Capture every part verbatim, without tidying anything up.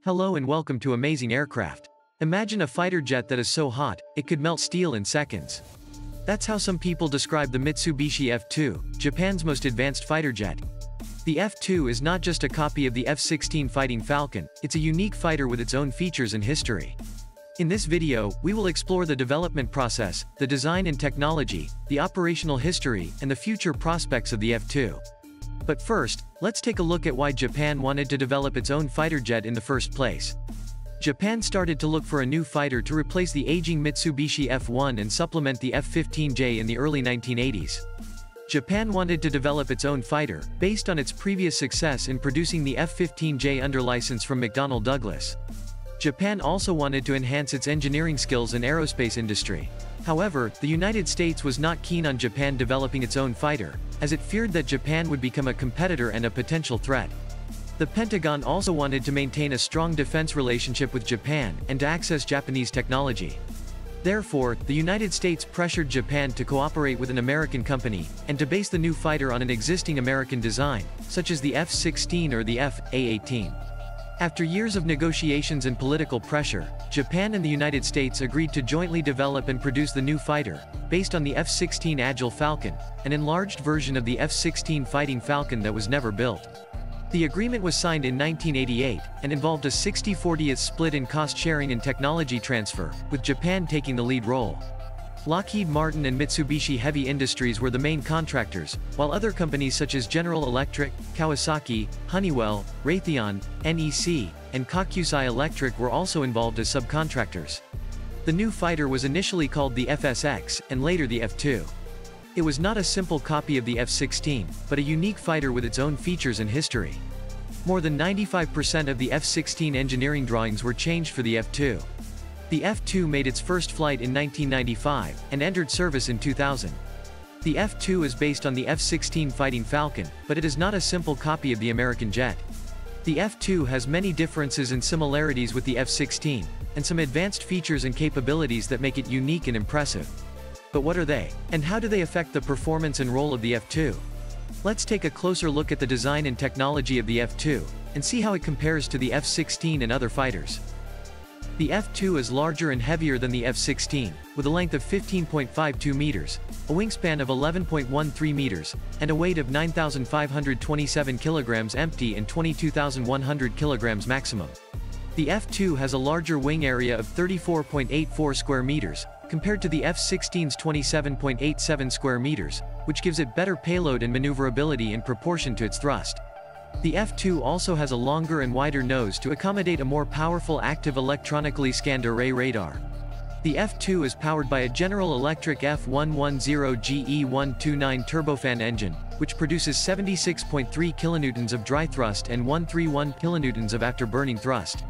Hello and welcome to Amazing Aircraft. Imagine a fighter jet that is so hot, it could melt steel in seconds. That's how some people describe the Mitsubishi F two, Japan's most advanced fighter jet. The F two is not just a copy of the F sixteen Fighting Falcon, it's a unique fighter with its own features and history. In this video, we will explore the development process, the design and technology, the operational history, and the future prospects of the F two. But first, let's take a look at why Japan wanted to develop its own fighter jet in the first place. Japan started to look for a new fighter to replace the aging Mitsubishi F one and supplement the F fifteen J in the early nineteen eighties. Japan wanted to develop its own fighter, based on its previous success in producing the F fifteen J under license from McDonnell Douglas. Japan also wanted to enhance its engineering skills in aerospace industry. However, the United States was not keen on Japan developing its own fighter, as it feared that Japan would become a competitor and a potential threat. The Pentagon also wanted to maintain a strong defense relationship with Japan and to access Japanese technology. Therefore, the United States pressured Japan to cooperate with an American company, and to base the new fighter on an existing American design, such as the F sixteen or the F A eighteen. After years of negotiations and political pressure, Japan and the United States agreed to jointly develop and produce the new fighter, based on the F sixteen Agile Falcon, an enlarged version of the F sixteen Fighting Falcon that was never built. The agreement was signed in nineteen eighty-eight, and involved a sixty forty split in cost sharing and technology transfer, with Japan taking the lead role. Lockheed Martin and Mitsubishi Heavy Industries were the main contractors, while other companies such as General Electric, Kawasaki, Honeywell, Raytheon, N E C, and Kokusai Electric were also involved as subcontractors. The new fighter was initially called the F S X, and later the F two. It was not a simple copy of the F sixteen, but a unique fighter with its own features and history. More than ninety-five percent of the F sixteen engineering drawings were changed for the F two. The F two made its first flight in nineteen ninety-five, and entered service in two thousand. The F two is based on the F sixteen Fighting Falcon, but it is not a simple copy of the American jet. The F two has many differences and similarities with the F sixteen, and some advanced features and capabilities that make it unique and impressive. But what are they, and how do they affect the performance and role of the F two? Let's take a closer look at the design and technology of the F two, and see how it compares to the F sixteen and other fighters. The F two is larger and heavier than the F sixteen, with a length of fifteen point five two meters, a wingspan of eleven point one three meters, and a weight of nine thousand five hundred twenty-seven kilograms empty and twenty-two thousand one hundred kilograms maximum. The F two has a larger wing area of thirty-four point eight four square meters, compared to the F sixteen's twenty-seven point eight seven square meters, which gives it better payload and maneuverability in proportion to its thrust. The F two also has a longer and wider nose to accommodate a more powerful active electronically scanned array radar. The F two is powered by a General Electric F one ten G E one twenty-nine turbofan engine, which produces seventy-six point three kilonewtons of dry thrust and one hundred thirty-one kilonewtons of afterburning thrust.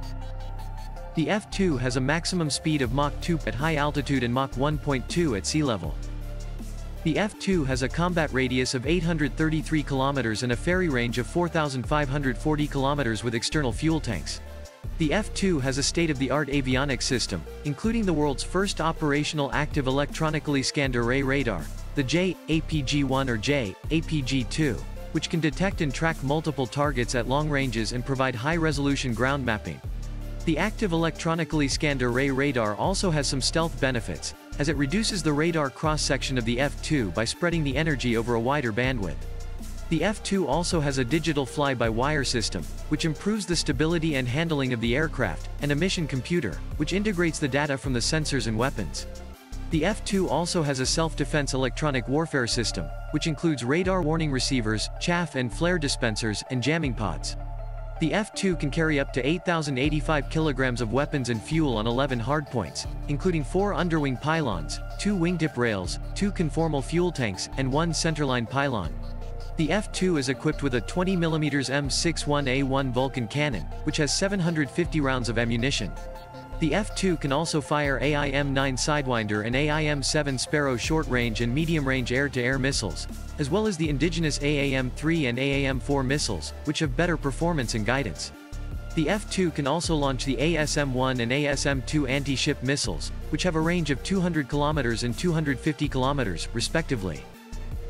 The F two has a maximum speed of Mach two at high altitude and Mach one point two at sea level. The F two has a combat radius of eight hundred thirty-three kilometers and a ferry range of four thousand five hundred forty kilometers with external fuel tanks. The F two has a state-of-the-art avionics system, including the world's first operational active electronically scanned array radar, the J A P G one or J A P G two, which can detect and track multiple targets at long ranges and provide high-resolution ground mapping. The active electronically scanned array radar also has some stealth benefits, as it reduces the radar cross-section of the F two by spreading the energy over a wider bandwidth. The F two also has a digital fly-by-wire system, which improves the stability and handling of the aircraft, and a mission computer, which integrates the data from the sensors and weapons. The F two also has a self-defense electronic warfare system, which includes radar warning receivers, chaff and flare dispensers, and jamming pods. The F two can carry up to eight thousand eighty-five kilograms of weapons and fuel on eleven hardpoints, including four underwing pylons, two wingtip rails, two conformal fuel tanks, and one centerline pylon. The F two is equipped with a twenty millimeter M sixty-one A one Vulcan cannon, which has seven hundred fifty rounds of ammunition. The F two can also fire A I M nine Sidewinder and A I M seven Sparrow short-range and medium-range air-to-air missiles, as well as the indigenous A A M three and A A M four missiles, which have better performance and guidance. The F two can also launch the A S M one and A S M two anti-ship missiles, which have a range of two hundred kilometers and two hundred fifty kilometers, respectively.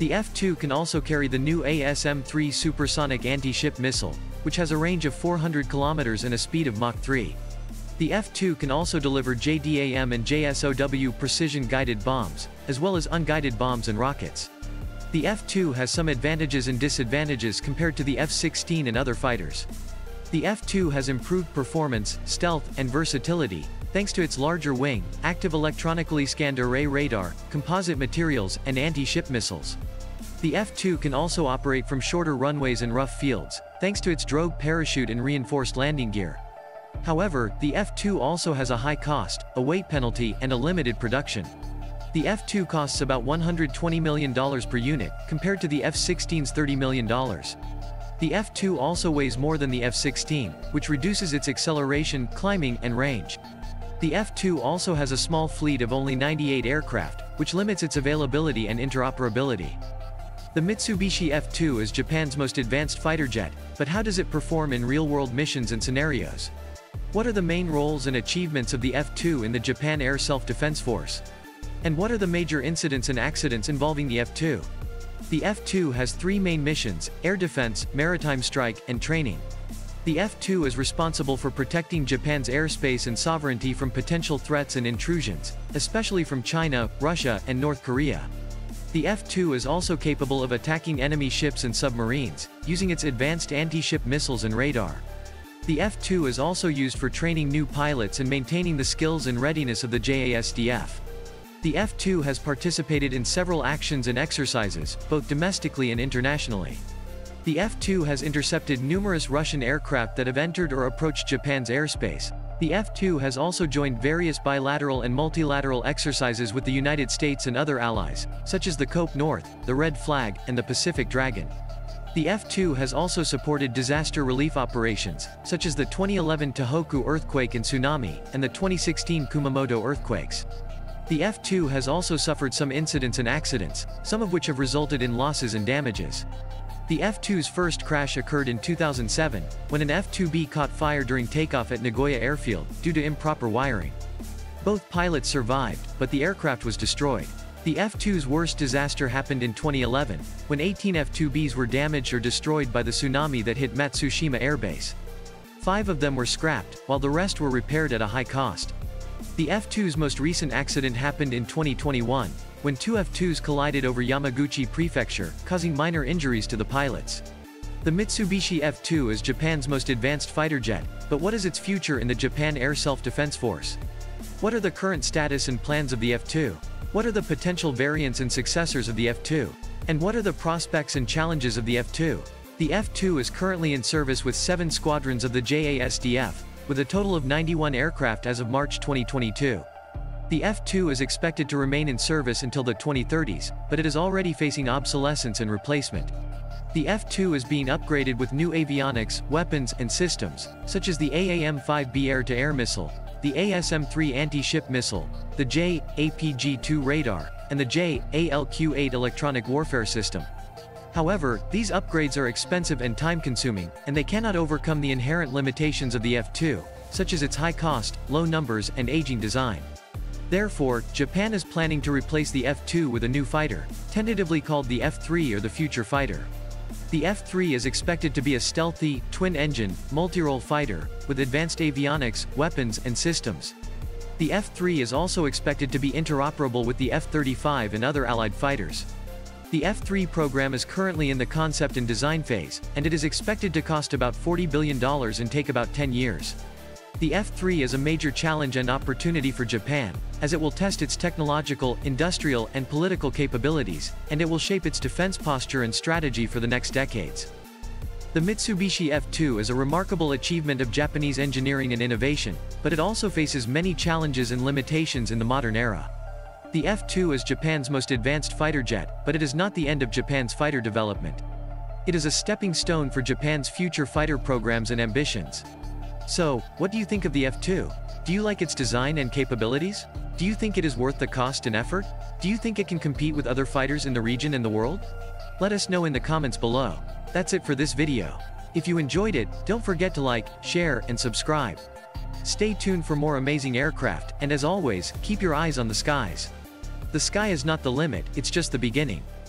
The F two can also carry the new A S M three supersonic anti-ship missile, which has a range of four hundred kilometers and a speed of Mach three. The F two can also deliver J DAM and J SOW precision-guided bombs, as well as unguided bombs and rockets. The F two has some advantages and disadvantages compared to the F sixteen and other fighters. The F two has improved performance, stealth, and versatility, thanks to its larger wing, active electronically scanned array radar, composite materials, and anti-ship missiles. The F two can also operate from shorter runways and rough fields, thanks to its drogue parachute and reinforced landing gear. However, the F two also has a high cost, a weight penalty, and a limited production. The F two costs about one hundred twenty million dollars per unit, compared to the F sixteen's thirty million dollars. The F two also weighs more than the F sixteen, which reduces its acceleration, climbing, and range. The F two also has a small fleet of only ninety-eight aircraft, which limits its availability and interoperability. The Mitsubishi F two is Japan's most advanced fighter jet, but how does it perform in real-world missions and scenarios? What are the main roles and achievements of the F two in the Japan Air Self-Defense Force? And what are the major incidents and accidents involving the F two? The F two has three main missions: air defense, maritime strike, and training. The F two is responsible for protecting Japan's airspace and sovereignty from potential threats and intrusions, especially from China, Russia, and North Korea. The F two is also capable of attacking enemy ships and submarines, using its advanced anti-ship missiles and radar. The F two is also used for training new pilots and maintaining the skills and readiness of the J A S D F. The F two has participated in several actions and exercises, both domestically and internationally. The F two has intercepted numerous Russian aircraft that have entered or approached Japan's airspace. The F two has also joined various bilateral and multilateral exercises with the United States and other allies, such as the COPE North, the Red Flag, and the Pacific Dragon. The F two has also supported disaster relief operations, such as the twenty eleven Tohoku earthquake and tsunami, and the twenty sixteen Kumamoto earthquakes. The F two has also suffered some incidents and accidents, some of which have resulted in losses and damages. The F two's first crash occurred in two thousand seven, when an F two B caught fire during takeoff at Nagoya Airfield, due to improper wiring. Both pilots survived, but the aircraft was destroyed. The F two's worst disaster happened in twenty eleven, when eighteen F two Bs were damaged or destroyed by the tsunami that hit Matsushima Air Base. Five of them were scrapped, while the rest were repaired at a high cost. The F two's most recent accident happened in twenty twenty-one, when two F twos collided over Yamaguchi Prefecture, causing minor injuries to the pilots. The Mitsubishi F two is Japan's most advanced fighter jet, but what is its future in the Japan Air Self-Defense Force? What are the current status and plans of the F two? What are the potential variants and successors of the F two? And what are the prospects and challenges of the F two? The F two is currently in service with seven squadrons of the J A S D F, with a total of ninety-one aircraft as of March twenty twenty-two. The F two is expected to remain in service until the twenty thirties, but it is already facing obsolescence and replacement. The F two is being upgraded with new avionics, weapons, and systems, such as the A A M five B air-to-air missile, the A S M three anti-ship missile, the J A P G two radar, and the J A L Q eight electronic warfare system. However, these upgrades are expensive and time-consuming, and they cannot overcome the inherent limitations of the F two, such as its high cost, low numbers, and aging design. Therefore, Japan is planning to replace the F two with a new fighter, tentatively called the F three or the Future Fighter. The F three is expected to be a stealthy, twin-engine, multi-role fighter, with advanced avionics, weapons, and systems. The F three is also expected to be interoperable with the F thirty-five and other allied fighters. The F three program is currently in the concept and design phase, and it is expected to cost about forty billion dollars and take about ten years. The F three is a major challenge and opportunity for Japan, as it will test its technological, industrial, and political capabilities, and it will shape its defense posture and strategy for the next decades. The Mitsubishi F two is a remarkable achievement of Japanese engineering and innovation, but it also faces many challenges and limitations in the modern era. The F two is Japan's most advanced fighter jet, but it is not the end of Japan's fighter development. It is a stepping stone for Japan's future fighter programs and ambitions. So, what do you think of the F two? Do you like its design and capabilities? Do you think it is worth the cost and effort? Do you think it can compete with other fighters in the region and the world? Let us know in the comments below. That's it for this video. If you enjoyed it, don't forget to like, share, and subscribe. Stay tuned for more amazing aircraft, and as always, keep your eyes on the skies. The sky is not the limit, it's just the beginning.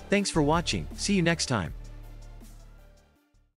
Thanks for watching, see you next time.